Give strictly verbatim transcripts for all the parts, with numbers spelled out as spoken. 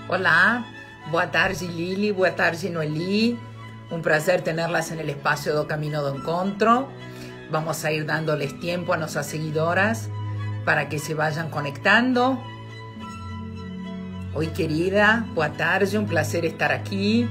Olá, boa tarde Lili, boa tarde Noeli. Un placer tenerlas en el espacio do Camino do Encontro. Vamos a ir dándoles tiempo a nuestras seguidoras para que se vayan conectando. Hoy, querida, boa tarde, un placer estar aquí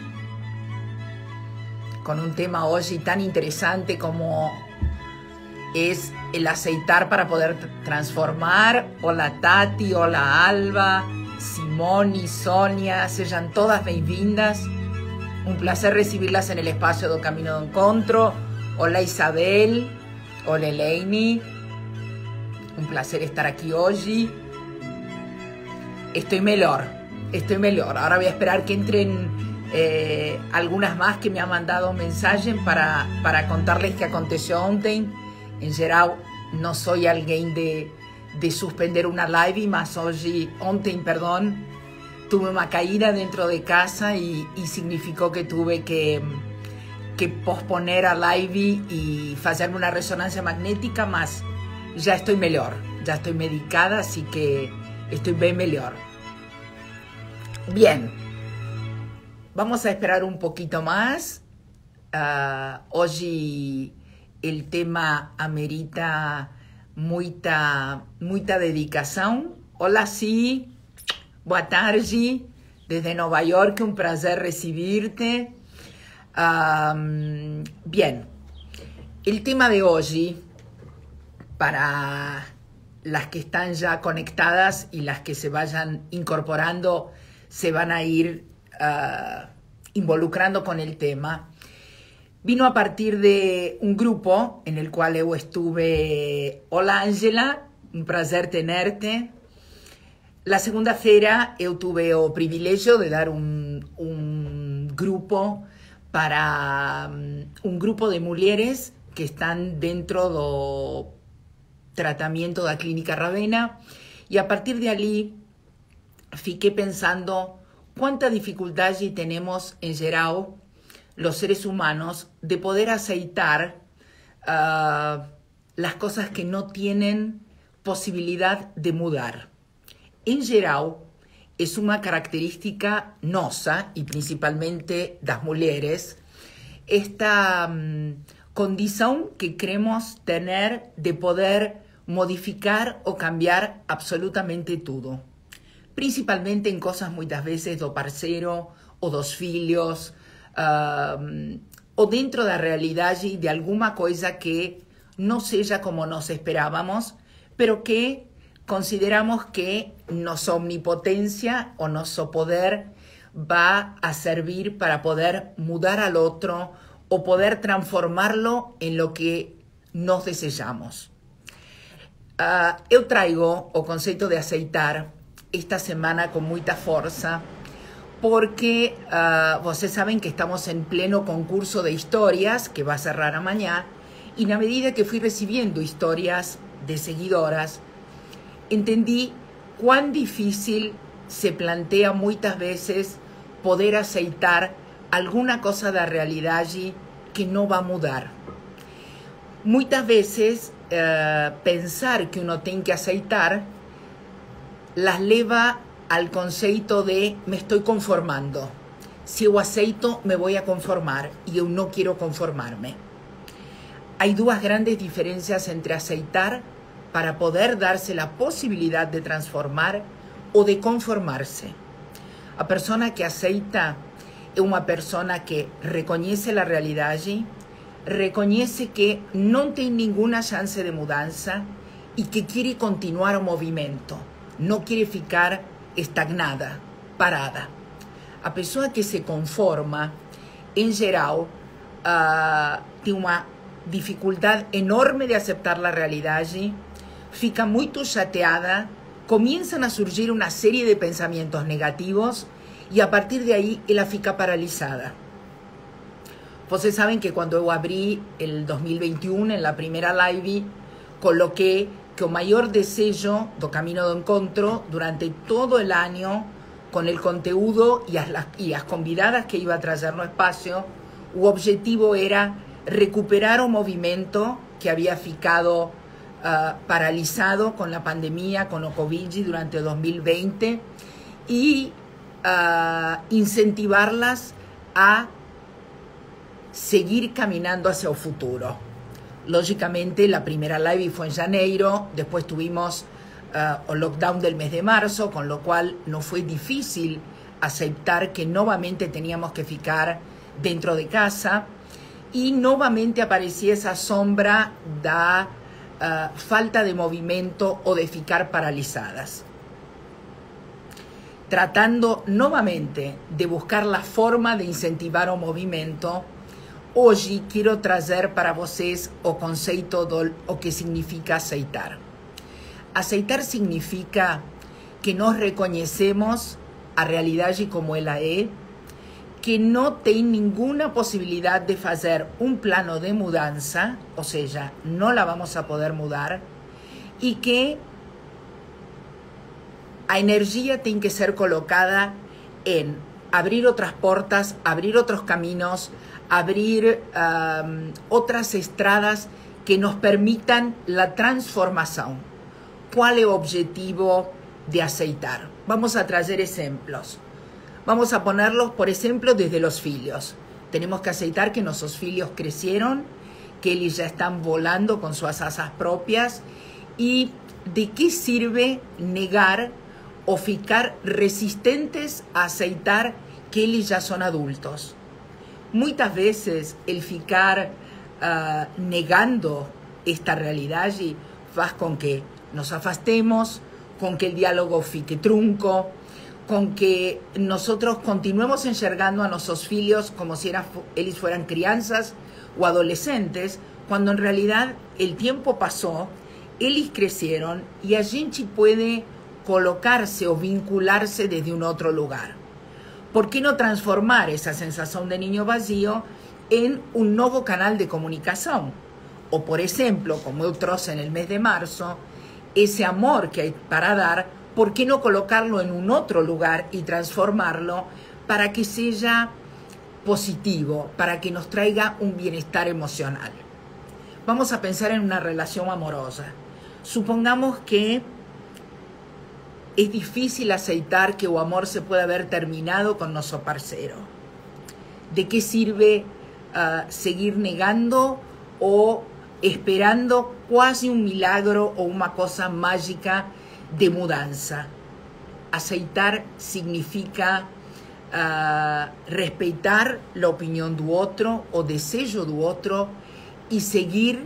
con un tema hoy tan interesante como es el aceitar para poder transformar. Hola Tati, hola Alba, Simone, Sonia, sean todas bem-vindas. Un placer recibirlas en el espacio do Camino do Encontro. Hola Isabel, hola Elaine. Un placer estar aquí hoy. Estoy mejor, estoy mejor. Ahora voy a esperar que entren eh, algunas más que me han mandado un mensaje para, para contarles qué aconteció ontem. En geral, no soy alguien de, de suspender una live, mas hoy, ontem, perdón, tuve una caída dentro de casa y, y significó que tuve que, que posponer a live y hacerme una resonancia magnética, mas ya estoy mejor, ya estoy medicada, así que estoy bien mejor. Bien, vamos a esperar un poquito más. Uh, hoy el tema amerita muita, muita dedicación. Hola, sí. Boa tarde, desde Nueva York, un placer recibirte. Um, bien, el tema de hoy, para las que están ya conectadas y las que se vayan incorporando, se van a ir uh, involucrando con el tema, vino a partir de un grupo en el cual yo estuve. Hola Ángela, un placer tenerte. La segunda-feira eu tuve o privilegio de dar un, un grupo para um, un grupo de mulheres que están dentro do tratamento da Clínica Ravenna, y a partir de allí fiqué pensando cuánta dificultad tenemos en geral los seres humanos de poder aceitar uh, las cosas que no tienen posibilidad de mudar. En geral, es una característica nosa, y principalmente das mulheres, esta um, condición que creemos tener de poder modificar o cambiar absolutamente todo. Principalmente en cosas muchas veces do parceiro o dos filhos, um, o dentro da realidade de alguma coisa que no seja como nos esperábamos, pero que consideramos que nuestra omnipotencia o nuestro poder va a servir para poder mudar al otro o poder transformarlo en lo que nos desejamos. Uh, eu traigo o conceito de aceitar esta semana con mucha fuerza porque uh, vocês saben que estamos en pleno concurso de historias que va a cerrar a mañana, y a medida que fui recibiendo historias de seguidoras, entendí cuán difícil se plantea muchas veces poder aceitar alguna cosa de realidad que no va a mudar. Muchas veces eh, pensar que uno tiene que aceitar las lleva al concepto de me estoy conformando. Si yo aceito, me voy a conformar, y yo no quiero conformarme. Hay dos grandes diferencias entre aceitar para poder darse la posibilidad de transformar o de conformarse. A persona que aceita es una persona que reconoce la realidad, reconoce que no tiene ninguna chance de mudanza y que quiere continuar el movimiento, no quiere ficar estagnada, parada. A pessoa que se conforma, en geral, uh, tiene una dificultad enorme de aceptar la realidad, fica muy chateada, comienzan a surgir una serie de pensamientos negativos y a partir de ahí ella fica paralizada. Vocês saben que cuando yo abrí el dos mil veintiuno, en la primera live, coloqué que o mayor desejo do Camino do Encontro durante todo el año, con el conteúdo y las, y las convidadas que iba a traer no espacio, el objetivo era recuperar un movimiento que había ficado Uh, paralizado con la pandemia, con el COVID durante dos mil veinte, y uh, incentivarlas a seguir caminando hacia el futuro. Lógicamente, la primera live fue en Janeiro, después tuvimos uh, el lockdown del mes de marzo, con lo cual nos fue difícil aceptar que nuevamente teníamos que ficar dentro de casa, y nuevamente aparecía esa sombra da uh, falta de movimiento o de ficar paralizadas. Tratando nuevamente de buscar la forma de incentivar o movimento, hoje quiero trazer para vocês o conceito do o que significa aceitar. Aceitar significa que nós reconhecemos a realidade como ela é, que não tem nenhuma possibilidade de fazer um plano de mudança, ou seja, não la vamos a poder mudar, e que a energia tem que ser colocada em abrir outras portas, abrir outros caminhos, abrir um, outras estradas que nos permitan la transformação. ¿Cuál es el objetivo de aceitar? Vamos a traer ejemplos. Vamos a ponerlos, por ejemplo, desde los filhos. Tenemos que aceitar que nuestros filhos crecieron, que ellos ya están volando con sus asas propias, y de qué sirve negar o ficar resistentes a aceitar que ellos ya son adultos. Muchas veces el ficar uh, negando esta realidad faz con que nos afastemos, con que el diálogo fique trunco, con que nosotros continuemos enxergando a nuestros filhos como si era, ellos fueran crianzas o adolescentes, cuando en realidad el tiempo pasó, ellos crecieron y a gente puede colocarse o vincularse desde un otro lugar. ¿Por qué no transformar esa sensación de niño vacío en un nuevo canal de comunicación? O, por ejemplo, como yo trouxe en el mes de marzo, ese amor que hay para dar, ¿por qué no colocarlo en un otro lugar y transformarlo para que sea positivo, para que nos traiga un bienestar emocional? Vamos a pensar en una relación amorosa. Supongamos que es difícil aceitar que el amor se puede haber terminado con nuestro parcero. ¿De qué sirve uh, seguir negando o esperando casi un milagro o una cosa mágica de mudanza? Aceitar significa uh, respetar la opinión del otro o deseo del otro y seguir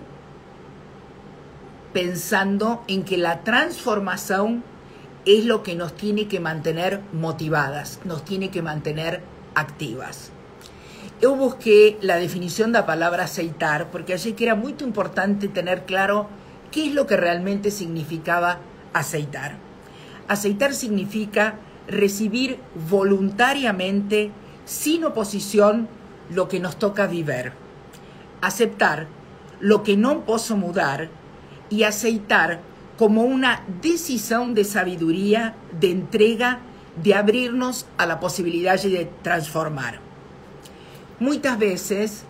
pensando en que la transformación es lo que nos tiene que mantener motivadas, nos tiene que mantener activas. Yo busqué la definición de la palabra aceitar porque achei que era muy importante tener claro qué es lo que realmente significaba aceitar. Aceitar significa recibir voluntariamente, sin oposición, lo que nos toca vivir. Aceptar lo que no puedo mudar y aceitar como una decisión de sabiduría, de entrega, de abrirnos a la posibilidad de transformar. Muchas veces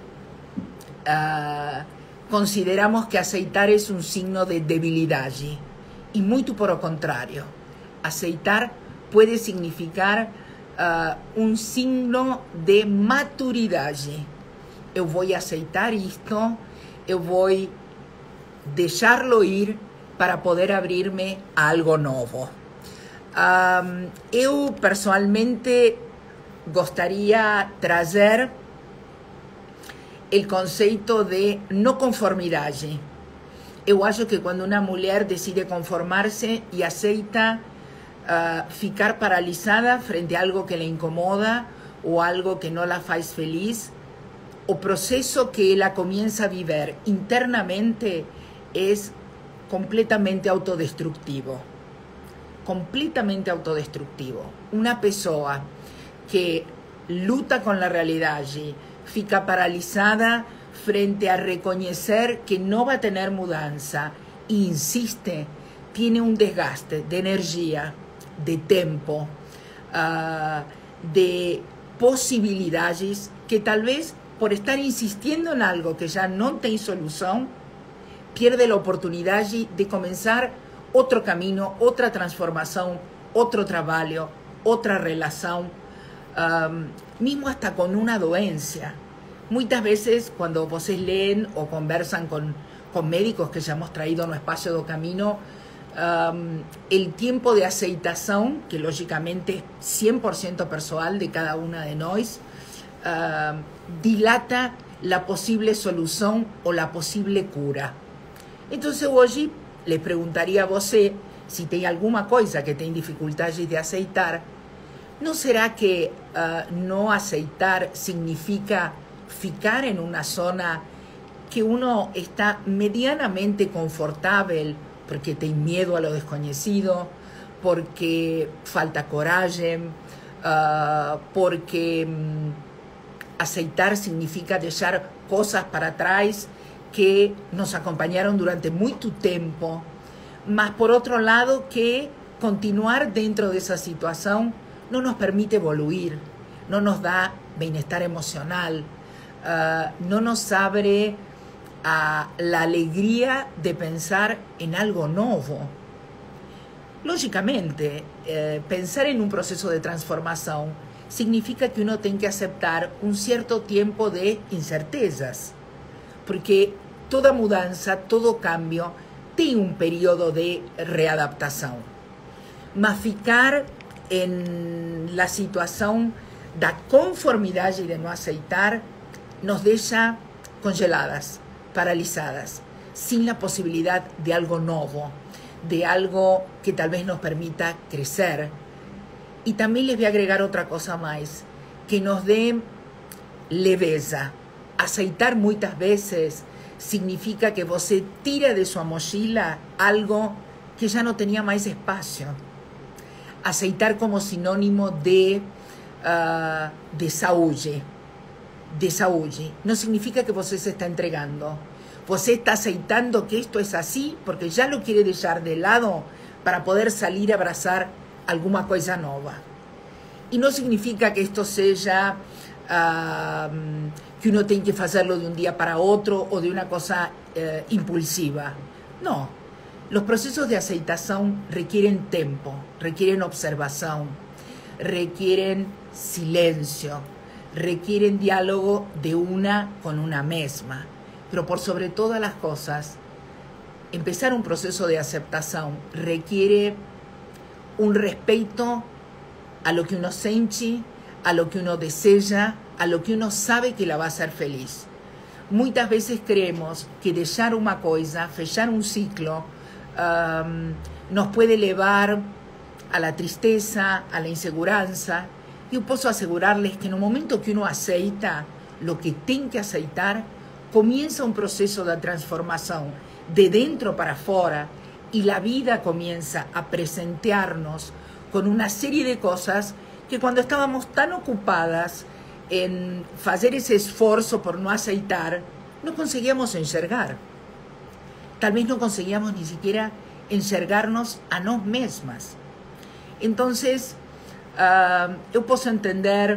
uh, consideramos que aceitar es un signo de debilidad y muy por lo contrario. Aceitar puede significar uh, un signo de maturidad. Yo voy a aceitar esto, yo voy a dejarlo ir para poder abrirme a algo nuevo. Um, eu, personalmente, gostaria trazer el conceito de no conformidade. Eu acho que quando uma mulher decide conformarse e aceita uh, ficar paralisada frente a algo que le incomoda ou algo que no la faz feliz, o proceso que ela comienza a viver internamente es completamente autodestructivo. Completamente autodestructivo. Una persona que luta con la realidad y fica paralizada frente a reconocer que no va a tener mudanza e insiste, tiene un desgaste de energía, de tiempo, uh, de posibilidades que tal vez por estar insistiendo en algo que ya no tiene solución, pierde la oportunidad de comenzar otro camino, otra transformación, otro trabajo, otra relación, um, mismo hasta con una doencia. Muchas veces cuando vocês leen o conversan con, con médicos que ya hemos traído no espacio do camino, um, el tiempo de aceitación, que lógicamente es cien por ciento personal de cada una de nós, uh, dilata la posible solución o la posible cura. Entonces hoy le preguntaría a você, si tem alguma coisa que tem dificultades de aceitar, ¿no será que uh, no aceitar significa ficar en una zona que uno está medianamente confortable porque tiene miedo a lo desconocido, porque falta coraje, uh, porque um, aceitar significa dejar cosas para atrás que nos acompañaron durante mucho tiempo, mas por otro lado que continuar dentro de esa situación no nos permite evoluir, no nos da bienestar emocional, uh, no nos abre a la alegría de pensar en algo nuevo. Lógicamente, eh, pensar en un proceso de transformación significa que uno tiene que aceptar un cierto tiempo de incertezas, porque toda mudanza, todo cambio, tiene un periodo de readaptación. Mas ficar en la situación da conformidad y de no aceitar nos deja congeladas, paralizadas, sin la posibilidad de algo nuevo, de algo que tal vez nos permita crecer. Y también les voy a agregar otra cosa más, que nos dé leveza. Aceitar muchas veces significa que você tira de su mochila algo que ya no tenía más espacio. Aceitar como sinónimo de, uh, de saúde. De saúde. No significa que você se está entregando. Você está aceitando que esto es así porque ya lo quiere dejar de lado para poder salir a abrazar alguna cosa nueva. Y no significa que esto sea uh, que uno tiene que hacerlo de un día para otro o de una cosa uh, impulsiva. No. Los procesos de aceitación requieren tiempo, requieren observación, requieren silencio, requieren diálogo de una con una misma. Pero por sobre todas las cosas, empezar un proceso de aceptación requiere un respeto a lo que uno siente, a lo que uno desea, a lo que uno sabe que la va a hacer feliz. Muchas veces creemos que dejar una cosa, fechar un ciclo, um, nos puede llevar a la tristeza, a la inseguranza. Yo puedo asegurarles que en el momento que uno aceita lo que tiene que aceitar, comienza un proceso de transformación de dentro para afuera y la vida comienza a presentarnos con una serie de cosas que cuando estábamos tan ocupadas en hacer ese esfuerzo por no aceitar, no conseguíamos enxergar. Tal vez no conseguíamos ni siquiera enxergarnos a nos mismas. Entonces, uh, yo puedo entender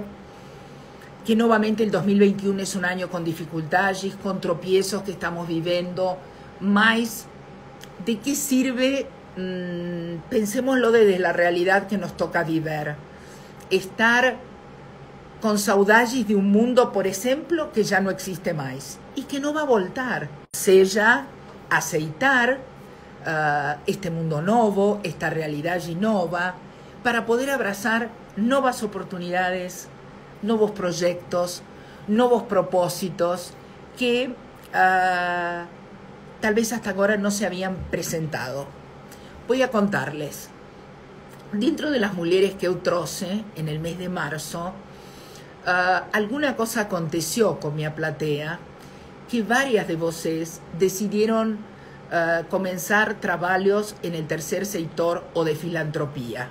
que nuevamente el dos mil veintiuno es un año con dificultades, con tropiezos que estamos viviendo, más ¿de qué sirve? Mm, pensémoslo desde la realidad que nos toca vivir. Estar con saudades de un mundo, por ejemplo, que ya no existe más y que no va a voltar. Sea aceitar uh, este mundo nuevo, esta realidad nueva, para poder abrazar nuevas oportunidades, nuevos proyectos, nuevos propósitos que uh, tal vez hasta ahora no se habían presentado. Voy a contarles. Dentro de las mujeres que yo trouxe en el mes de marzo, uh, alguna cosa aconteció con mi platea que varias de vocês decidieron uh, comenzar trabajos en el tercer sector o de filantropía.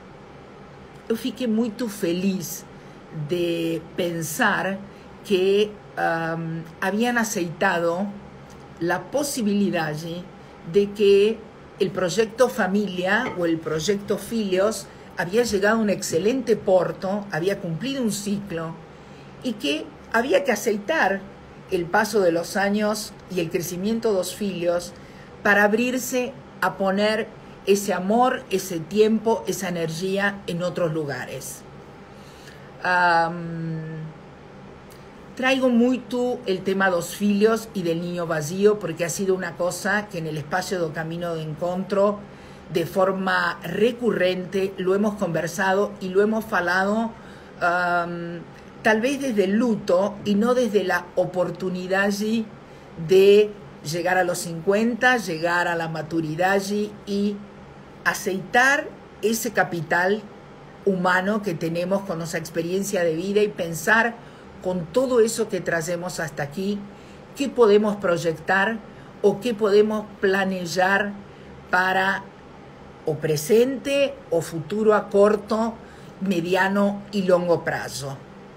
Yo fiquei muito feliz de pensar que um, habían aceitado la posibilidad de que el proyecto Familia o el proyecto Filios había llegado a un excelente porto, había cumplido un ciclo y que había que aceitar el paso de los años y el crecimiento de los Filios para abrirse a poner ese amor, ese tiempo, esa energía en otros lugares. Um, traigo muito el tema dos filhos y del niño vacío porque ha sido una cosa que en el espacio do Camino de Encontro de forma recurrente lo hemos conversado y lo hemos falado um, tal vez desde el luto y no desde la oportunidad de llegar a los cincuenta, llegar a la maturidad y aceitar ese capital humano que tenemos con nuestra experiencia de vida y pensar con todo eso que traemos hasta aquí, qué podemos proyectar o qué podemos planear para o presente o futuro a corto, mediano y longo plazo.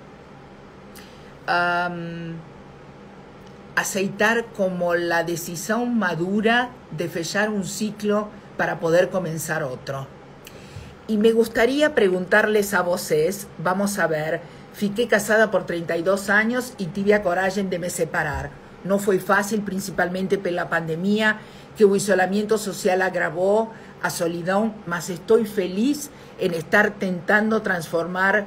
Um, aceitar como la decisión madura de fechar un ciclo para poder comenzar otro. Y me gustaría preguntarles a vocês, vamos a ver, fiquei casada por treinta y dos años y tive a coragem de me separar. No fue fácil, principalmente por la pandemia, que o isolamiento social agravó a solidão, mas estoy feliz en estar tentando transformar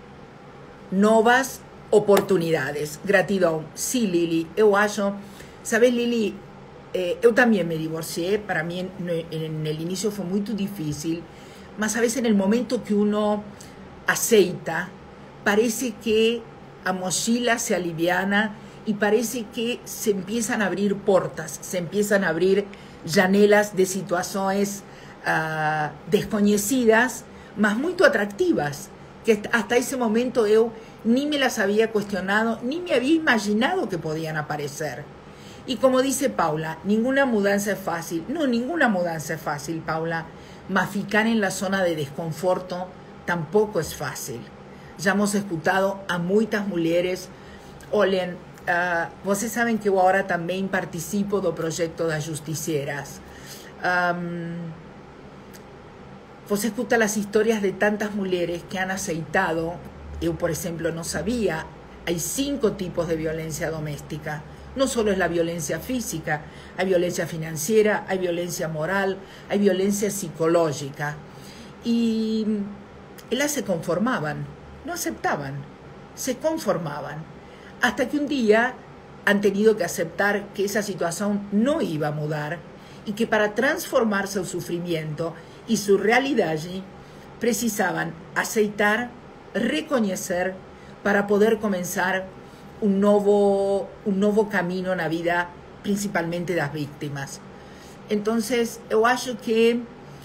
novas oportunidades. Gratidão. Sí, Lili, eu acho, sabes, Lili, eh, eu también me divorcié, para mí en, en el inicio fue muy difícil, mas a veces en el momento que uno aceita, parece que a mochila se aliviana y parece que se empiezan a abrir puertas, se empiezan a abrir janelas de situaciones uh, desconocidas, mas muy atractivas, que hasta ese momento yo ni me las había cuestionado, ni me había imaginado que podían aparecer. Y como dice Paula, ninguna mudanza es fácil. No, ninguna mudanza es fácil, Paula. Mas ficar en la zona de desconforto tampoco es fácil. Ya hemos escuchado a muchas mujeres. Olhem, uh, vocês saben que eu ahora también participo do proyecto das justicieras. Um, Você escuta las historias de tantas mujeres que han aceitado. Yo, por ejemplo, no sabía. Hay cinco tipos de violencia doméstica. No solo es la violencia física, hay violencia financiera, hay violencia moral, hay violencia psicológica. Y ellas se conformaban, no aceptaban, se conformaban. Hasta que un día han tenido que aceptar que esa situación no iba a mudar y que para transformar su sufrimiento y su realidad precisaban aceitar, reconocer para poder comenzar un nuevo, un nuevo camino en la vida, principalmente de las víctimas. Entonces, yo acho que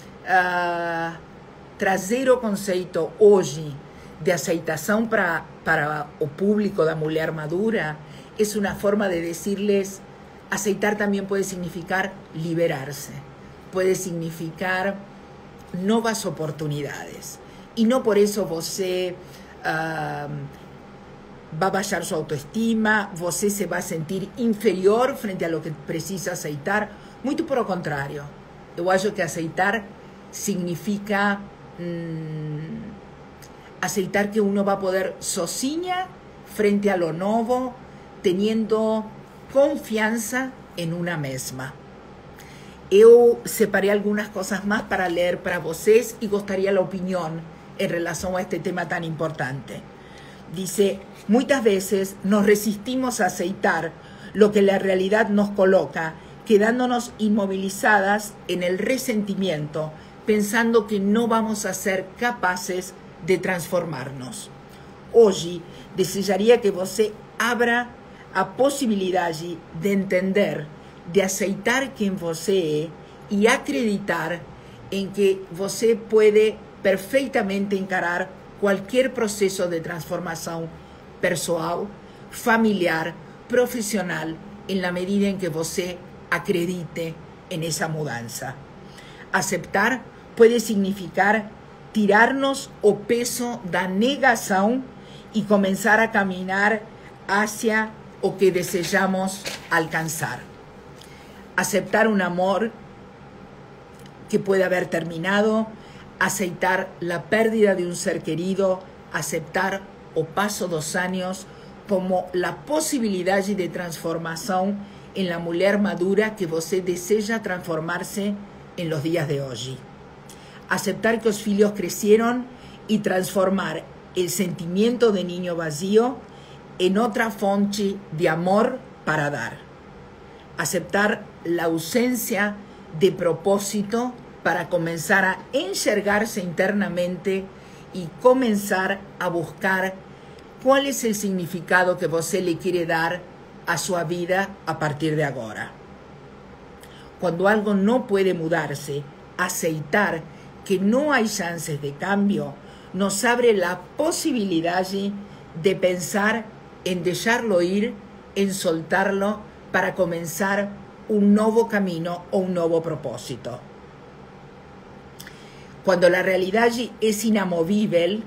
uh, trazer o conceito hoje de aceitação para, para o público da mulher madura es una forma de decirles, aceitar también puede significar liberarse, puede significar nuevas oportunidades. Y no por eso você uh, va a bajar su autoestima, você se va a sentir inferior frente a lo que precisa aceitar. Muito por lo contrario. Eu acho que aceitar significa mmm, aceitar que uno va a poder sozinha frente a lo nuevo, teniendo confianza en una mesma. Eu separé algunas cosas más para leer para vocês y gostaria la opinión en relación a este tema tan importante. Dice, muchas veces nos resistimos a aceitar lo que la realidad nos coloca, quedándonos inmovilizadas en el resentimiento, pensando que no vamos a ser capaces de transformarnos. Hoy, desearía que você abra a posibilidad de entender, de aceitar quien você é y acreditar en que você puede perfectamente encarar cualquier proceso de transformación personal, familiar, profesional, en la medida en que você acredite en esa mudanza. Aceptar puede significar tirarnos o peso da negación y comenzar a caminar hacia o que deseamos alcanzar. Aceptar un amor que puede haber terminado, aceitar la pérdida de un ser querido, aceptar o paso dos años como la posibilidad de transformación en la mujer madura que você desea transformarse en los días de hoy. Aceptar que los filhos crecieron y transformar el sentimiento de niño vacío en otra fuente de amor para dar. Aceptar la ausencia de propósito para comenzar a enxergarse internamente y comenzar a buscar cuál es el significado que você le quiere dar a su vida a partir de ahora. Cuando algo no puede mudarse, aceitar que no hay chances de cambio nos abre la posibilidad de pensar en dejarlo ir, en soltarlo para comenzar un nuevo camino o un nuevo propósito. Cuando la realidad es inamovible,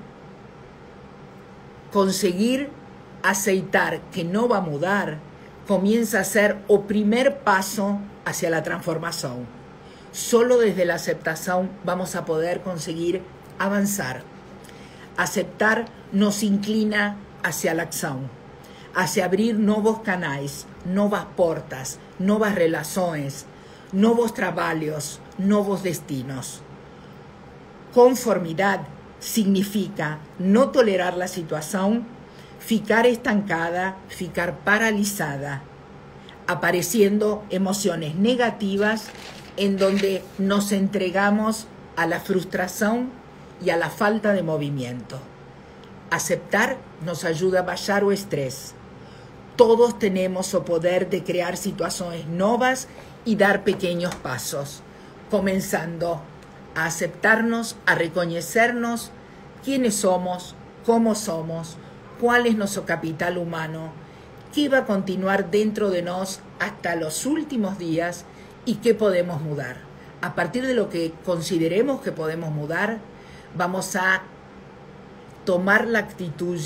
conseguir aceitar que no va a mudar comienza a ser el primer paso hacia la transformación. Solo desde la aceptación vamos a poder conseguir avanzar. Aceptar nos inclina hacia la acción, hacia abrir nuevos canales, nuevas puertas, nuevas relaciones, nuevos trabajos, nuevos destinos. Conformidad significa no tolerar la situación, ficar estancada, ficar paralizada, apareciendo emociones negativas en donde nos entregamos a la frustración y a la falta de movimiento. Aceptar nos ayuda a bajar el estrés. Todos tenemos el poder de crear situaciones nuevas y dar pequeños pasos, comenzando a aceptarnos, a reconocernos quiénes somos, cómo somos, cuál es nuestro capital humano, qué va a continuar dentro de nos hasta los últimos días y qué podemos mudar. A partir de lo que consideremos que podemos mudar, vamos a tomar la actitud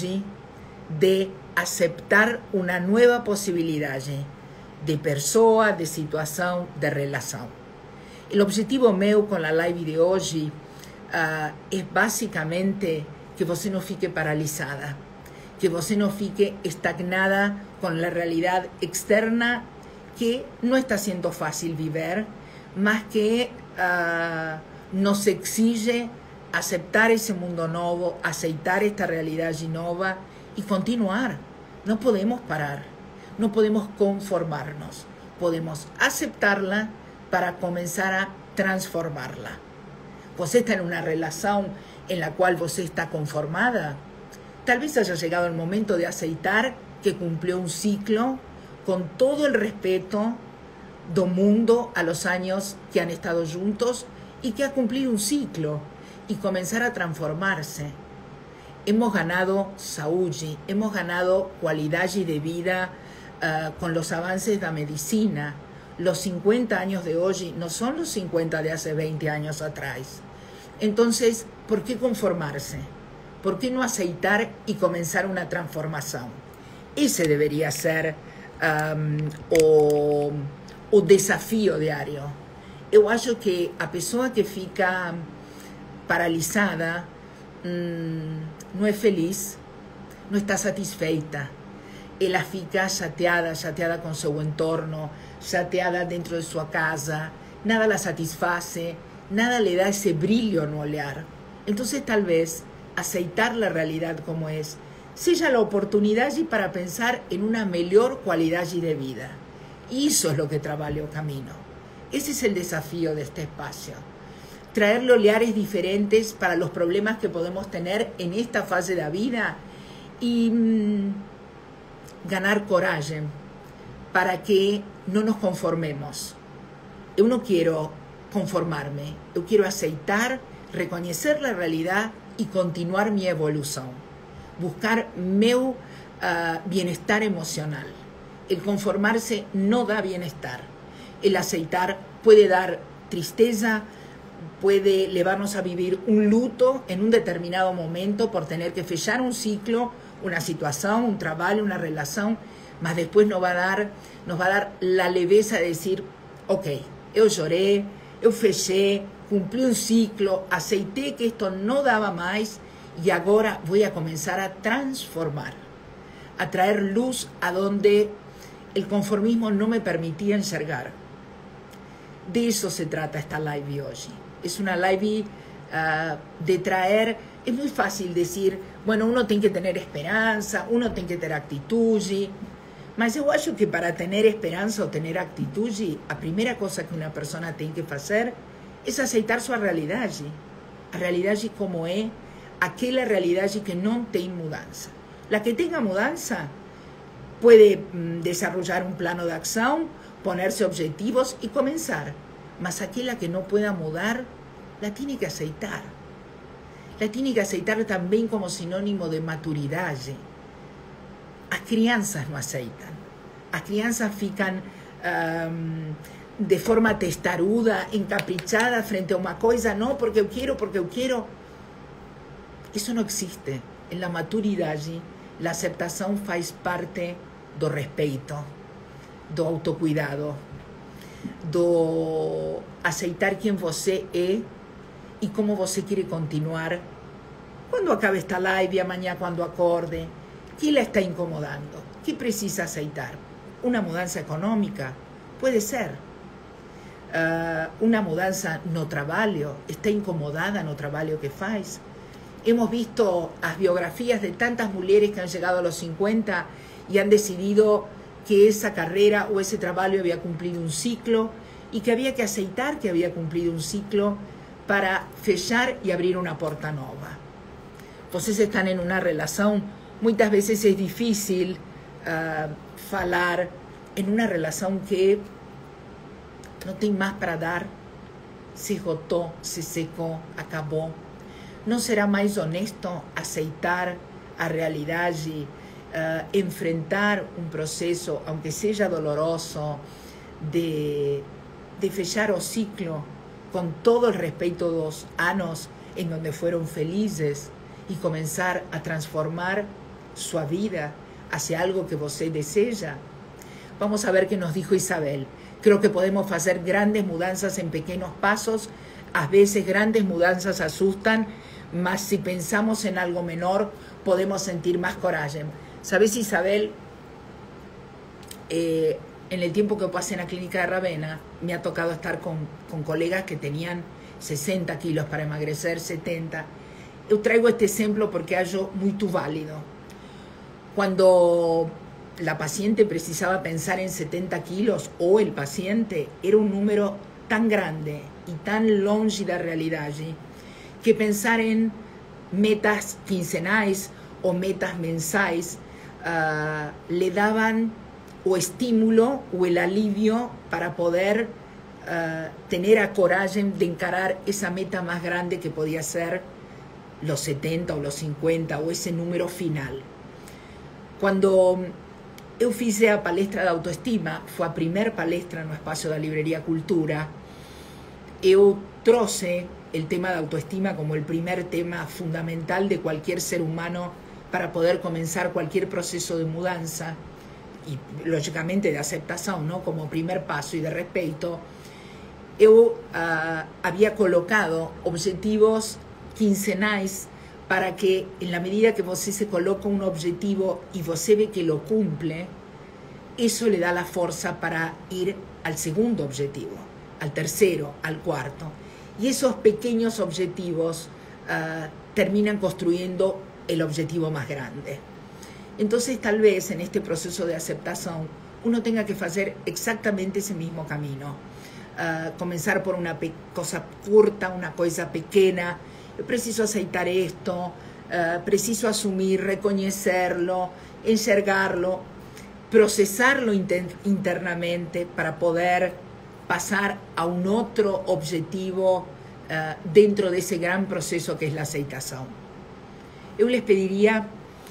de aceptar una nueva posibilidad de persona, de situación, de relación. El objetivo meu con la live de hoy uh, es básicamente que você no fique paralizada, que você no fique estagnada con la realidad externa que no está siendo fácil vivir, más que uh, nos exige aceptar ese mundo nuevo, aceitar esta realidad nueva y continuar. No podemos parar, no podemos conformarnos, podemos aceptarla para comenzar a transformarla. Vos está en una relación en la cual vos está conformada. Tal vez haya llegado el momento de aceitar que cumplió un ciclo con todo el respeto do mundo a los años que han estado juntos y que ha cumplido un ciclo y comenzar a transformarse. Hemos ganado saúde, hemos ganado calidad de vida uh, con los avances de la medicina. Los cincuenta años de hoy no son los cincuenta de hace veinte años atrás. Entonces, ¿por qué conformarse? ¿Por qué no aceitar y comenzar una transformación? Ese debería ser um, o, o desafío diario. Eu acho que a pessoa que fica paralisada hum, não é feliz, não está satisfeita. Ela fica chateada, chateada com seu entorno, chateada dentro de sua casa, nada la satisface, nada le da ese brillo no olhar. Entonces tal vez aceitar la realidad como es sea la oportunidad para pensar en una mejor calidad de vida. Y eso es lo que trabaja el camino. Ese es el desafío de este espacio. Traerle oleares diferentes para los problemas que podemos tener en esta fase de la vida y mmm, ganar coraje para que no nos conformemos. Yo no quiero conformarme, yo quiero aceitar, reconocer la realidad y continuar mi evolución. Buscar mi uh, bienestar emocional. El conformarse no da bienestar. El aceitar puede dar tristeza, puede llevarnos a vivir un luto en un determinado momento por tener que fechar un ciclo, una situación, un trabajo, una relación, mas después nos va a dar, nos va a dar la leveza de decir, ok, yo lloré, yo fechei, cumplí un ciclo, aceité que esto no daba más y ahora voy a comenzar a transformar, a traer luz a donde el conformismo no me permitía enxergar. De eso se trata esta live hoy. Es una live uh, de traer es muy fácil decir, bueno, uno tiene que tener esperanza, uno tiene que tener atitude, mas eu acho que para tener esperanza o tener atitude, a primeira coisa que uma pessoa tem que fazer é aceitar sua realidade, a realidade como é, aquela realidade que não tem mudança. La que tenga mudança pode mm, desarrollar um plano de ação, ponerse objetivos e começar, mas aquela que não pueda mudar, la tiene que aceitar. La tiene que aceitar também como sinônimo de maturidade. As crianças não aceitam. As crianças ficam um, de forma testaruda, encaprichada frente a uma coisa, não, porque eu quero, porque eu quero. Isso não existe. En la maturidade, a aceitação faz parte do respeito, do autocuidado, do aceitar quem você é e como você quer continuar quando acabe esta live, amanhã quando acorde. ¿Qué la está incomodando? ¿Qué precisa aceitar? ¿Una mudanza económica? Puede ser. Uh, una mudanza no trabalho? ¿Está incomodada no trabalho que faz? Hemos visto las biografías de tantas mujeres que han llegado a los cincuenta y han decidido que esa carrera o ese trabajo había cumplido un ciclo y que había que aceitar que había cumplido un ciclo para fechar y abrir una porta nova. Vocês están en una relación, muchas veces es difícil uh, falar en una relación que no tem más para dar, se esgotó, se secó, acabó. ¿No será más honesto aceitar a realidade, uh, enfrentar un proceso, aunque sea doloroso, de, de fechar o ciclo con todo el respeto de los años en donde fueron felices y comenzar a transformar su vida hacia algo que você desea? Vamos a ver qué nos dijo Isabel. Creo que podemos hacer grandes mudanzas en pequeños pasos. A veces grandes mudanzas asustan, mas si pensamos en algo menor, podemos sentir más coraje. ¿Sabes, Isabel? Eh, en el tiempo que pasé en la clínica de Ravenna, me ha tocado estar con, con colegas que tenían sesenta kilos para emagrecer, setenta. Yo traigo este ejemplo porque hallo muy válido. Cuando la paciente precisaba pensar en setenta kilos, o el paciente, era un número tan grande y tan longe da realidade que pensar en metas quincenais o metas mensais uh, le daban o estímulo o el alivio para poder uh, tener a coraje de encarar esa meta más grande que podía ser los setenta o los cincuenta o ese número final. Cuando eu fiz a palestra de autoestima, foi a primeira palestra no espaço da Livraria Cultura, eu trouxe el tema de autoestima como el primer tema fundamental de cualquier ser humano para poder comenzar cualquier proceso de mudanza y lógicamente de aceptación, ¿no? Como primer paso y de respeto. Eu uh, había colocado objetivos quincenais para que en la medida que você se coloca un objetivo y você ve que lo cumple, eso le da la fuerza para ir al segundo objetivo, al tercero, al cuarto. Y esos pequeños objetivos uh, terminan construyendo el objetivo más grande. Entonces, tal vez en este proceso de aceptación uno tenga que hacer exactamente ese mismo camino. Uh, comenzar por una cosa corta, una cosa pequeña. Yo preciso aceitar esto, uh, preciso asumir, reconocerlo, enxergarlo, procesarlo inter internamente para poder pasar a un otro objetivo uh, dentro de ese gran proceso que es la aceitación. Yo les pediría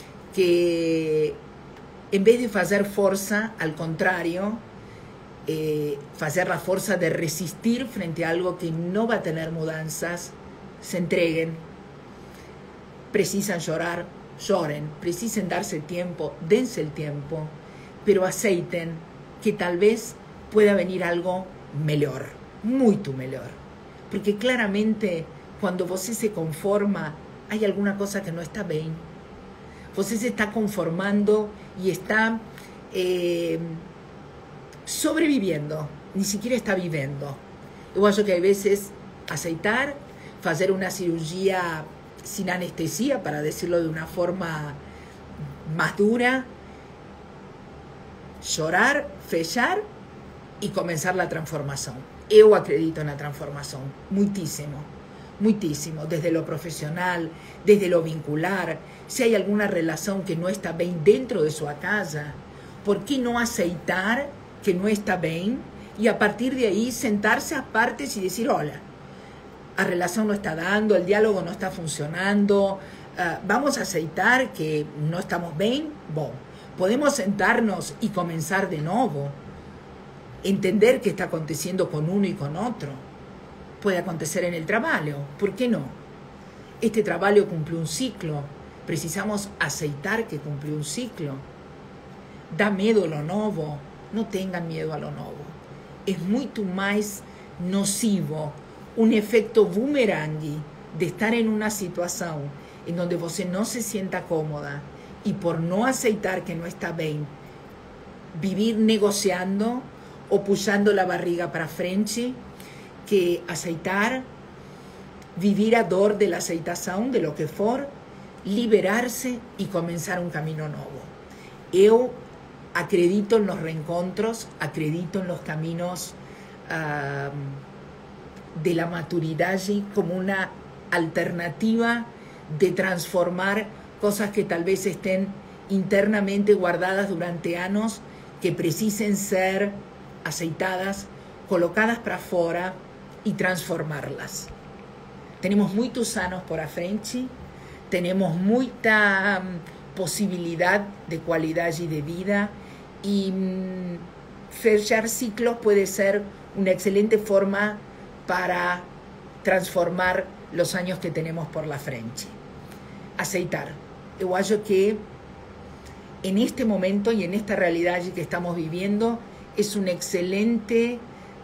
que en vez de hacer fuerza, al contrario, eh, hacer la fuerza de resistir frente a algo que no va a tener mudanzas, se entreguen, precisan llorar, lloren, precisan darse tiempo, dense el tiempo, pero aceiten que tal vez pueda venir algo mejor, muito mejor, porque claramente cuando você se conforma hay alguna cosa que no está bien. Você se está conformando y está eh, sobreviviendo, ni siquiera está viviendo. Yo creo que a veces aceitar, hacer una cirugía sin anestesia, para decirlo de una forma más dura, llorar, fechar y comenzar la transformación. Eu acredito en la transformación, muitísimo, muitísimo, desde lo profesional, desde lo vincular. Si hay alguna relación que no está bien dentro de su casa, ¿por qué no aceitar que no está bien? Y a partir de ahí sentarse a partes y decir, hola, la relación no está dando, el diálogo no está funcionando, uh, vamos a aceitar que no estamos bien. Bueno, podemos sentarnos y comenzar de nuevo, entender qué está aconteciendo con uno y con otro. Puede acontecer en el trabajo, ¿por qué no? Este trabajo cumple un ciclo, precisamos aceitar que cumple un ciclo. Da miedo lo nuevo, no tengan miedo a lo nuevo. Es mucho más nocivo, un efecto boomerang de estar en una situación en donde você no se sienta cómoda y por no aceitar que no está bien, vivir negociando o puxando la barriga para frente, que aceitar, vivir a dor de la aceitación, de lo que for, liberarse y comenzar un camino nuevo. Eu acredito en los reencontros, acredito en los caminos uh, de la maturidad como una alternativa de transformar cosas que tal vez estén internamente guardadas durante años, que precisen ser aceitadas, colocadas para fora y transformarlas. Tenemos muchos años por a frente, tenemos mucha um, posibilidad de calidad y de vida, y um, fechar ciclos puede ser una excelente forma para transformar los años que tenemos por la frente. Aceitar. Yo acho que en este momento y en esta realidad que estamos viviendo es un excelente,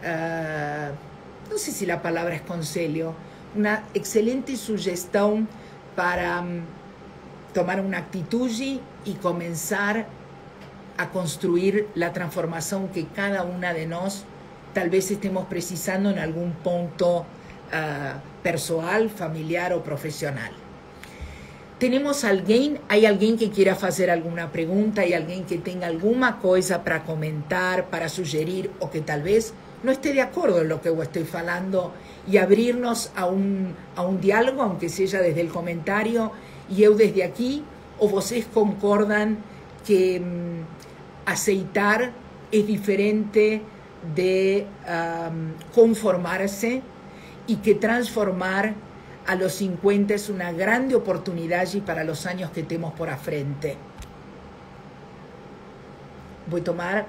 uh, no sé si la palabra es conselho, una excelente sugestión para um, tomar una actitud y comenzar a construir la transformación que cada una de nosotros tal vez estemos precisando en algún punto uh, personal, familiar o profesional. ¿Tenemos alguien? ¿Hay alguien que quiera hacer alguna pregunta? ¿Hay alguien que tenga alguna cosa para comentar, para sugerir, o que tal vez no esté de acuerdo en lo que yo estoy hablando, y abrirnos a un, a un diálogo, aunque sea desde el comentario, y yo desde aquí, o vocês concordan que um, aceitar es diferente de um, conformarse, y que transformar a los cincuenta es una grande oportunidad y para los años que tenemos por a frente. Voy a tomar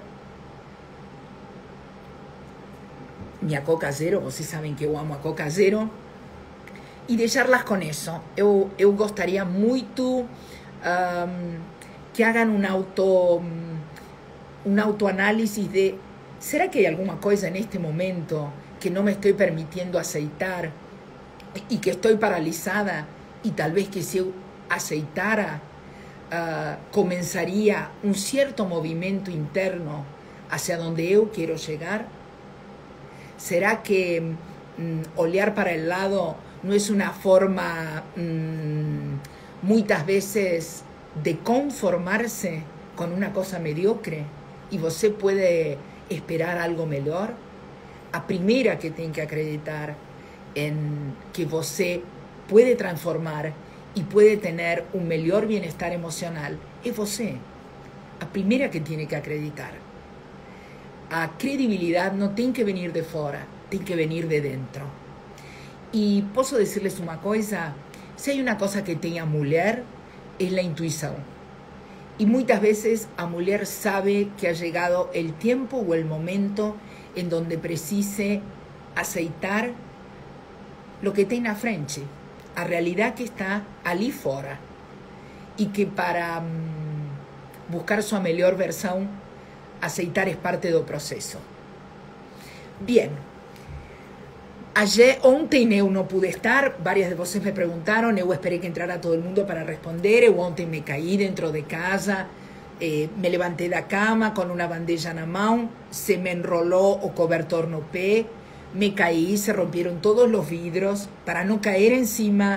mi Coca Zero, vocês saben que yo amo a Coca Zero, y dejarlas con eso. Eu, eu gostaria muito um, que hagan un auto un autoanálisis de, ¿será que hay alguna cosa en este momento que no me estoy permitiendo aceitar y que estoy paralizada, y tal vez que si yo aceitara uh, comenzaría un cierto movimiento interno hacia donde yo quiero llegar? ¿Será que um, olear para el lado no es una forma um, muchas veces de conformarse con una cosa mediocre y você puede esperar algo mejor? A primera que tiene que acreditar en que você puede transformar y puede tener un mejor bienestar emocional es você. A primera que tiene que acreditar. A credibilidad no tiene que venir de fuera, tiene que venir de dentro. Y puedo decirles una cosa, si hay una cosa que tiene a mujer, es la intuición. Y muchas veces a mujer sabe que ha llegado el tiempo o el momento en donde precise aceitar lo que tiene a frente, a realidad que está allí fora, y que para um, buscar su mejor versión, aceitar es parte del proceso. Bien, ayer, ontem eu no pude estar, varias de vocês me preguntaron, eu esperé que entrara todo el mundo para responder, eu ontem me caí dentro de casa, eh, me levanté da cama con una bandeja en la mano, se me enroló o cobertor no pé, me caí, se rompieron todos los vidrios para no caer encima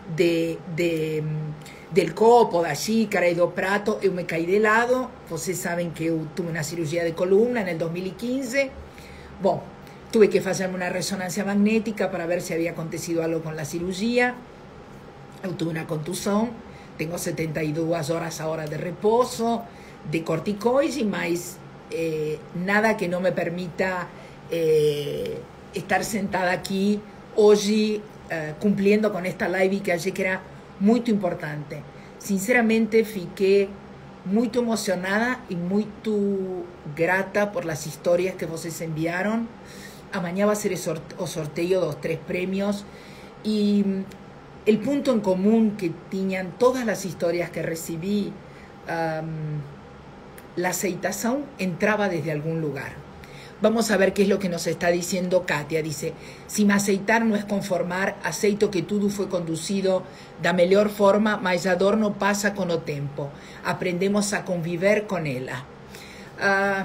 de, de, del copo, da xícara e do prato, eu me caí de lado. Vocês sabem que eu tuve uma cirurgia de coluna en el dos mil quince. Bom, tuve que fazer uma ressonância magnética para ver se havia acontecido algo com a cirurgia. Eu tuve uma contusão, tenho setenta e duas horas agora de repouso, de corticoides, mas eh, nada que não me permita eh, estar sentada aqui hoje, eh, cumprindo com esta live que achei que era muito importante. Sinceramente, fiquei muito emocionada e muito grata por las histórias que vocês enviaram. Amanhã vai ser o sorteio dos três prêmios e el punto en común que tenían todas las historias que recibí, um, la aceitación entraba desde algún lugar. Vamos a ver qué es lo que nos está diciendo Katia. Dice, si me aceitar no es conformar, aceito que tudo fue conducido da melhor forma, mas a dor no pasa con o tempo. Aprendemos a conviver con ella. Uh,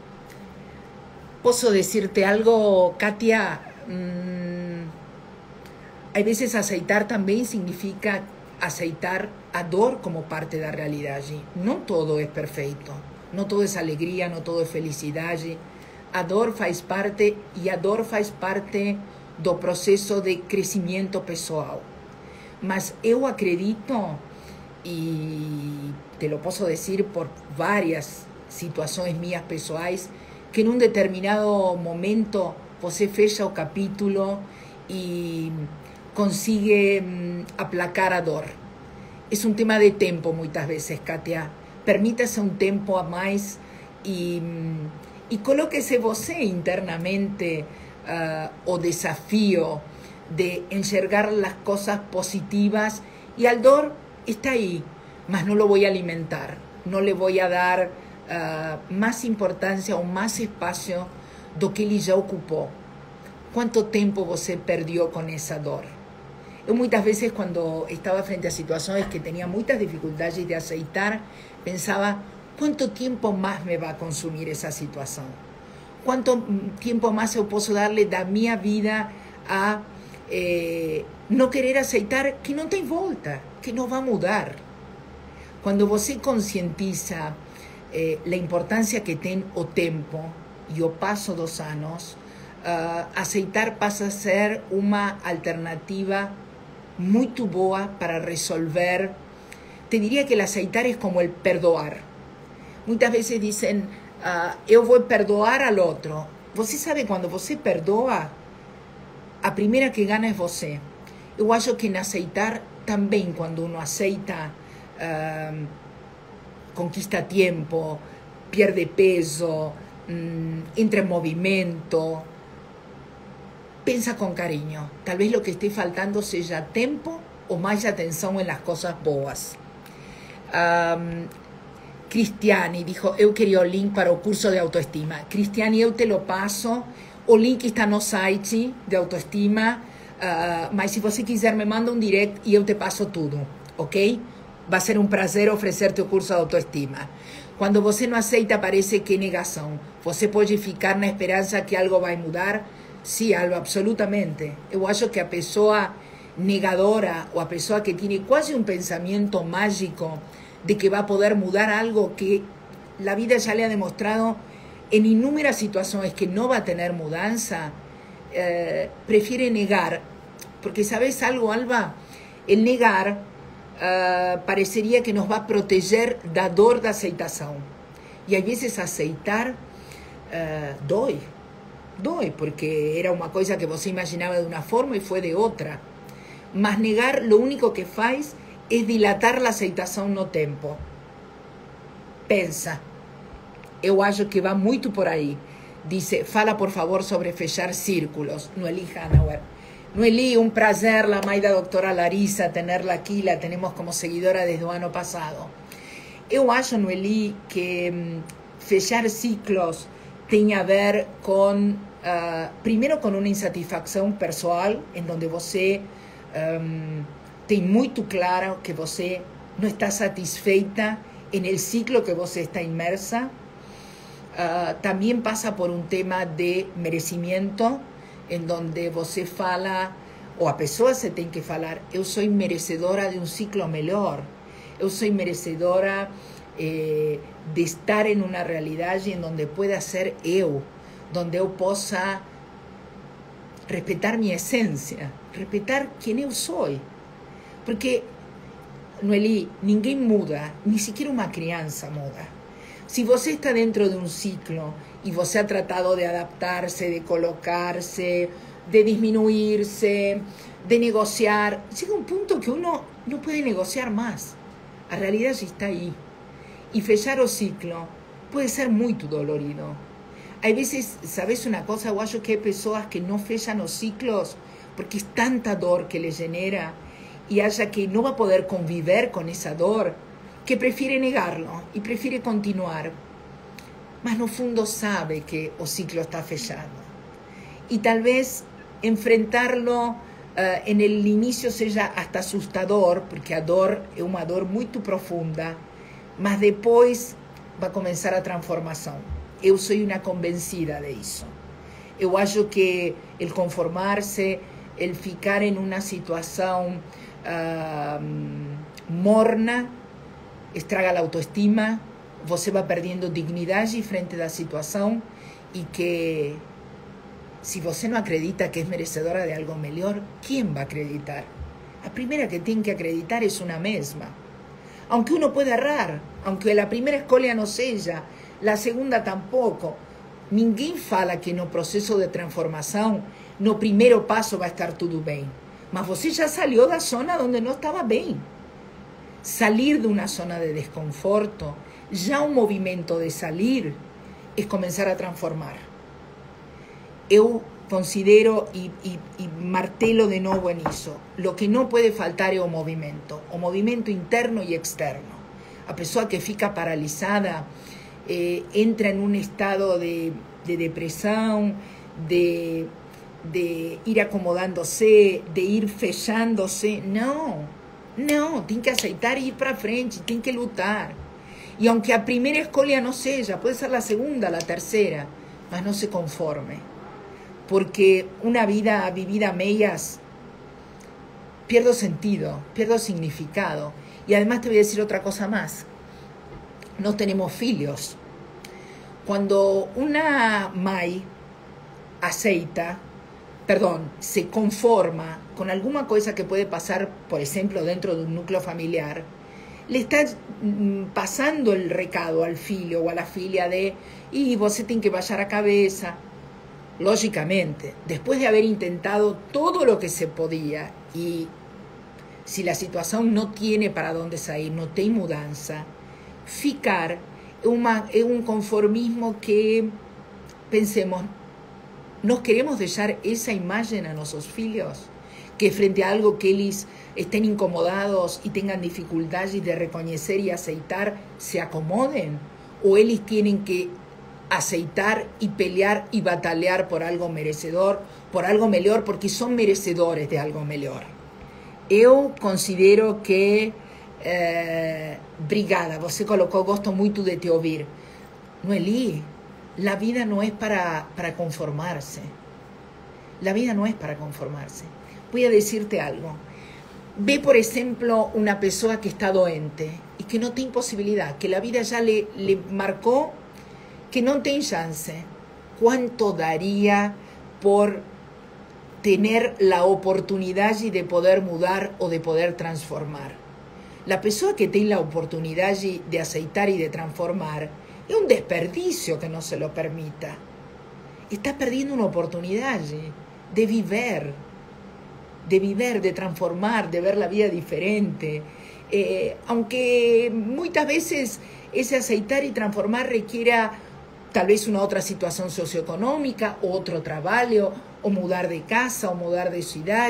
¿Puedo decirte algo, Katia? Mm, Hay veces aceitar también significa aceitar a dor como parte da realidade. No todo es perfecto, no todo es alegría, no todo es felicidade. A dor faz parte y a dor faz parte do proceso de crecimiento pessoal. Mas eu acredito, y te lo puedo decir por varias situaciones mías pessoais, que en un determinado momento você fecha o capítulo y consigue um, aplacar a dor. Es un tema de tempo muchas veces, Katia. Permítase un tempo a mais y, um, y colóquese você internamente uh, o desafío de enxergar las cosas positivas, y al dor está ahí, mas no lo voy a alimentar, no le voy a dar uh, más importancia o más espacio do que ele já ocupou. Quanto tempo você perdeu com essa dor? Eu muitas vezes, quando estava frente a situações que tinha muitas dificuldades de aceitar, pensava, quanto tempo mais me vai consumir essa situação? Quanto tempo mais eu posso darle da minha vida a eh, não querer aceitar que não tem volta, que não vai mudar? Quando você conscientiza eh, a importância que tem o tempo e o passo dos anos, uh, aceitar passa a ser uma alternativa muito boa para resolver. Te diría que el aceitar es como el perdoar. Muitas veces dicen, uh, eu vou perdoar al outro. Você sabe, quando você perdoa, a primeira que gana é você. Eu acho que en aceitar também, quando uno aceita, uh, conquista tiempo, pierde peso, um, entra en movimiento, pensa con cariño. Tal vez lo que esté faltando sea tiempo o más atención en las cosas boas. Um, Cristiani dijo, eu queria o link para o curso de autoestima. Cristiani, eu te lo passo. O link está no site de autoestima. Uh, mas se você quiser, me manda um direct e eu te passo tudo, ok? Vai ser um prazer oferecer-te o curso de autoestima. Quando você não aceita, parece que é negação. Você pode ficar na esperança que algo vai mudar. Sí, Alba, absolutamente. Eu acho que a pessoa negadora o a pessoa que tiene quase un pensamiento mágico de que va a poder mudar algo que la vida ya le ha demostrado en innúmeras situaciones que no va a tener mudanza, eh, prefiere negar. Porque, ¿sabes algo, Alba? El negar uh, parecería que nos va a proteger da dor da aceitação. Y a veces aceitar uh, dói. Dói, porque era uma coisa que você imaginava de uma forma e foi de outra. Mas negar, lo único que faz é dilatar a aceitação no tempo. Pensa. Eu acho que vai muito por aí. Dice, fala por favor sobre fechar círculos. Noeli Hanauer. Noeli, un prazer, la mãe da doutora Larissa, tenerla aqui, la tenemos como seguidora desde o ano passado. Eu acho, Noeli, que um, fechar ciclos tem a ver com, uh, primeiro, com uma insatisfação pessoal, em donde você um, tem muito claro que você não está satisfeita en el ciclo que você está inmersa. Uh, también pasa por un tema de merecimiento, en donde você fala, ou a pessoa se tem que falar, eu sou merecedora de um ciclo melhor, eu sou merecedora eh, de estar em uma realidade em onde pueda ser eu, onde eu possa respeitar minha essência, respeitar quem eu sou. Porque, Noeli, ninguém muda, nem sequer uma criança muda. Se você está dentro de um ciclo e você ha tratado de adaptar-se, de colocar-se, de diminuir-se, de negociar, chega um ponto que uno não pode negociar mais. A realidade está aí. E fechar o ciclo pode ser muito dolorido. Às vezes, ¿sabes una cosa? Eu acho que hay pessoas que no fechan los ciclos porque es tanta dor que les genera y haya que no va a poder conviver con esa dor, que prefiere negarlo y prefiere continuar. Mas no fundo sabe que o ciclo está fechado. Y tal vez enfrentarlo uh, en el inicio seja hasta assustador, porque a dor é uma dor muito profunda, mas depois vai começar a transformação. Eu sou uma convencida disso. Eu acho que el conformar-se, el ficar em uma situação uh, morna, estraga a autoestima, você vai perdendo dignidade frente da situação e que, se você não acredita que é merecedora de algo melhor, quem vai acreditar? A primeira que tem que acreditar é uma mesma. Aunque uno pueda errar, aunque a primeira escolha não seja, la segunda tampoco. Ninguém fala que no processo de transformação, no primeiro passo vai estar tudo bem. Mas você já saiu da zona onde não estava bem. Salir de uma zona de desconforto, já um movimento de salir, é começar a transformar. Eu considero e, e, e martelo de novo nisso, lo que não pode faltar é o movimento, o movimento interno e externo. A pessoa que fica paralisada, Eh, entra en un estado de, de depresión, de, de ir acomodándose, de ir fechándose. No, no, tiene que aceitar y ir para frente, tiene que lutar. Y aunque a primera escolha no sea, puede ser la segunda, la tercera, mas no se conforme. Porque una vida vivida a medias pierdo sentido, pierdo significado. Y además te voy a decir otra cosa más. No tenemos filhos. Cuando una mãe aceita, perdón, se conforma con alguna cosa que puede pasar, por ejemplo, dentro de un núcleo familiar, le está pasando el recado al filho o a la filha de y você tem que baixar a cabeça. Lógicamente, después de haber intentado todo lo que se podía y si la situación no tiene para dónde salir, no tem mudança, ficar uma, é um conformismo que, pensemos, nós queremos deixar essa imagem a nossos filhos, que frente a algo que eles estén incomodados e tenham dificuldades de reconhecer e aceitar, se acomodem, ou eles tienen que aceitar e pelear e batalhar por algo merecedor, por algo melhor, porque são merecedores de algo melhor. Eu considero que Eh, brigada, você colocou, gosto muito de te ouvir. Noeli, la vida no es para, para conformarse. La vida no es para conformarse. Voy a decirte algo. Ve, por ejemplo, una persona que está doente y que no tiene posibilidad, que la vida ya le, le marcó que no tiene chance. ¿Cuánto daría por tener la oportunidad de poder mudar o de poder transformar? La persona que tiene la oportunidad de aceitar y de transformar, es un desperdicio que no se lo permita. Está perdiendo una oportunidad de vivir, de vivir, de transformar, de ver la vida diferente. Eh, aunque muchas veces ese aceitar y transformar requiera tal vez una otra situación socioeconómica, o otro trabajo, o mudar de casa, o mudar de ciudad.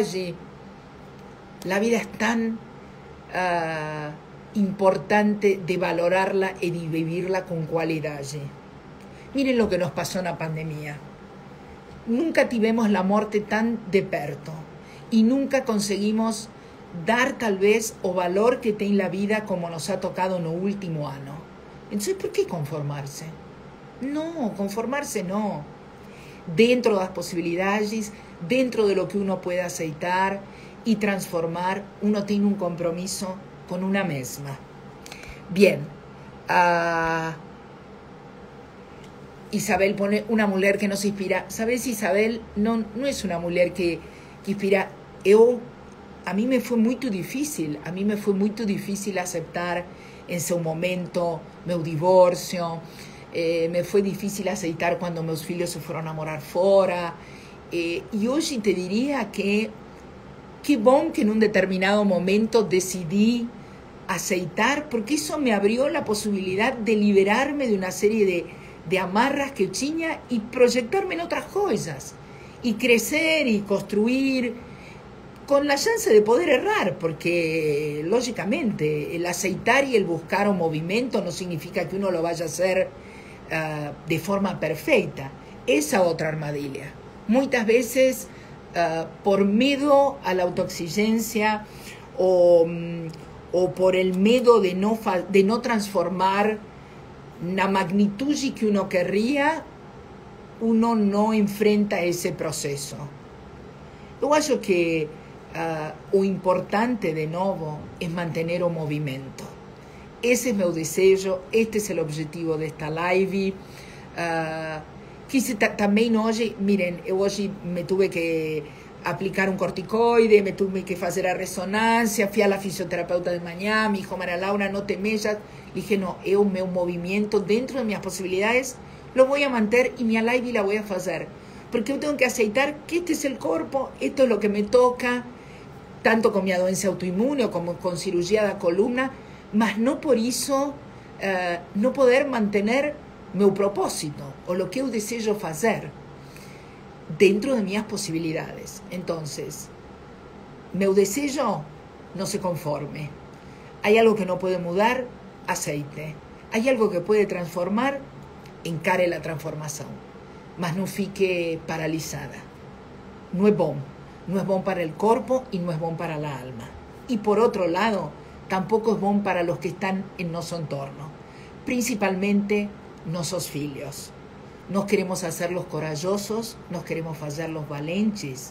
La vida es tan Uh, importante de valorarla y de vivirla con cualidad. Miren lo que nos pasó en la pandemia. Nunca tivemos la muerte tan de perto y nunca conseguimos dar tal vez o valor que tiene la vida como nos ha tocado en el último año. Entonces, ¿por qué conformarse? No, conformarse no. dentro das possibilidades, dentro de lo que uno puede aceitar y transformar, uno tiene un compromiso con una misma. Bien, uh, Isabel pone una mujer que nos inspira. ¿Sabes, Isabel? No, no es una mujer que, que inspira. Eu, a mí me fue muy difícil, a mí me fue muy difícil aceptar en su momento meu divorcio, eh, me fue difícil aceitar cuando meus filhos se fueron a morar fora, eh, y hoy te diría que qué bom que en un determinado momento decidí aceitar, porque eso me abrió la posibilidad de liberarme de una serie de, de amarras que tinha y proyectarme en otras cosas, y crecer y construir con la chance de poder errar, porque lógicamente el aceitar y el buscar un movimiento no significa que uno lo vaya a hacer uh, de forma perfecta. Esa otra armadilla. Muchas veces uh, por miedo a la autoexigencia o, um, o por el miedo de no, de no transformar la magnitud que uno querría, uno no enfrenta ese proceso. Yo creo que uh, lo importante de nuevo es mantener un movimiento. Ese es mi deseo, este es el objetivo de esta live. Uh, quise también hoy, miren, hoy me tuve que aplicar un corticoide, me tuve que hacer la resonancia, fui a la fisioterapeuta de mañana, me dijo, María Laura, no te mexas. Le dije, no, es un movimiento dentro de mis posibilidades, lo voy a mantener y mi live la voy a hacer. Porque yo tengo que aceitar que este es el cuerpo, esto es lo que me toca, tanto con mi dolencia autoinmune como con cirugía de columna, mas no por eso uh, no poder mantener mi propósito o lo que yo deseo hacer dentro de mis posibilidades. Entonces, mi deseo no se conforme. Hay algo que no puede mudar, aceite. Hay algo que puede transformar, encare la transformación. Mas no fique paralizada. No es bom. No es bom para el cuerpo y no es bom para la alma. Y por otro lado, tampoco es bom para los que están en nuestro entorno. Principalmente nuestros filhos. Nos queremos hacerlos corajosos, nos queremos hacerlos valentes,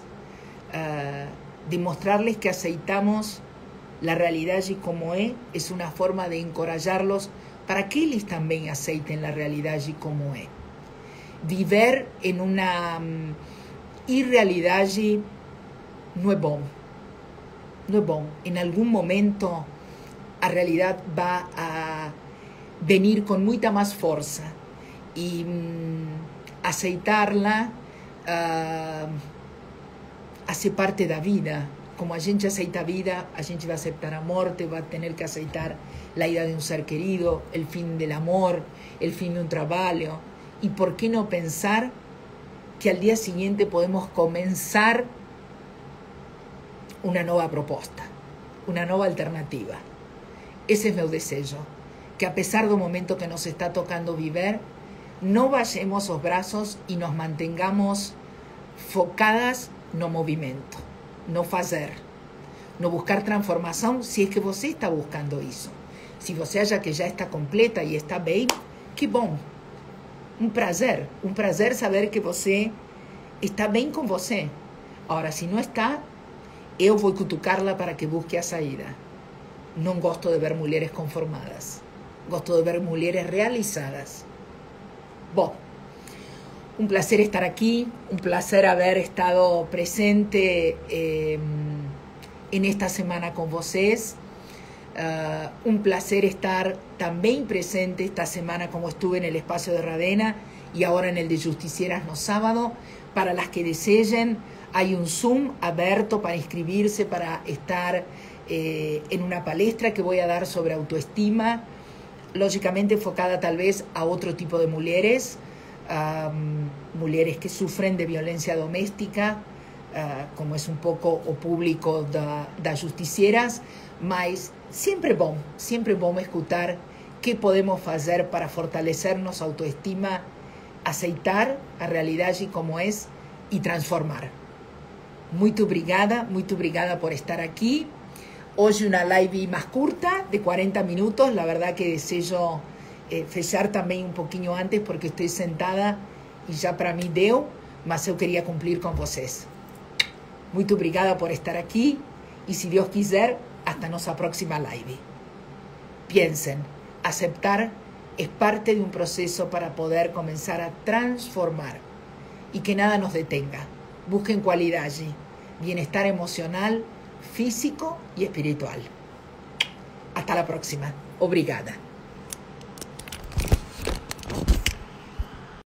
uh, demostrarles que aceitamos la realidad y como es, es una forma de encorajarlos para que ellos también aceiten la realidad y como es. Viver en una um, irrealidad no es bom. No es bom. En algún momento la realidad va a venir con mucha más fuerza y um, aceitarla uh, hace parte de la vida. Como a gente aceita a vida, a gente va a aceptar a muerte, va a tener que aceitar la ida de un ser querido, el fin del amor, el fin de un trabajo. Y por qué no pensar que al día siguiente podemos comenzar una nueva propuesta, una nueva alternativa. Ese es mi deseo, que a pesar del momento que nos está tocando vivir, no bajemos los brazos y nos mantengamos focadas no movimiento, no hacer, no buscar transformación si es que você está buscando eso. Si você acha que ya está completa y está bien, qué bom. Um prazer, um prazer saber que você está bem com você. Agora, se não está, eu vou cutucá-la para que busque a saída. Não gosto de ver mulheres conformadas. Gosto de ver mulheres realizadas. Bom, un placer estar aquí, un placer haber estado presente eh, en esta semana con vocês. Uh, un placer estar también presente esta semana como estuve en el espacio de Ravenna y ahora en el de Justicieras no sábado. Para las que deseen, hay un Zoom abierto para inscribirse para estar eh, en una palestra que voy a dar sobre autoestima, lógicamente enfocada tal vez a otro tipo de mujeres, um, mujeres que sufren de violencia doméstica, uh, como es un poco o público da, da Justicieras, mas siempre bom, siempre bom escutar qué podemos hacer para fortalecernos autoestima, aceitar a realidad y como es y transformar. Muy obrigada, muy obrigada por estar aquí. Hoy una live más corta, de cuarenta minutos. La verdad que deseo eh, fechar también un poquito antes porque estoy sentada y ya para mí deu. mas eu queria cumprir com vocês. Muito obrigada por estar aqui e, se Deus quiser, hasta nossa próxima live. Piensen, aceptar es parte de un proceso para poder comenzar a transformar y que nada nos detenga. Busquen cualidad allí, bienestar emocional, físico y espiritual. Hasta la próxima. Obrigada.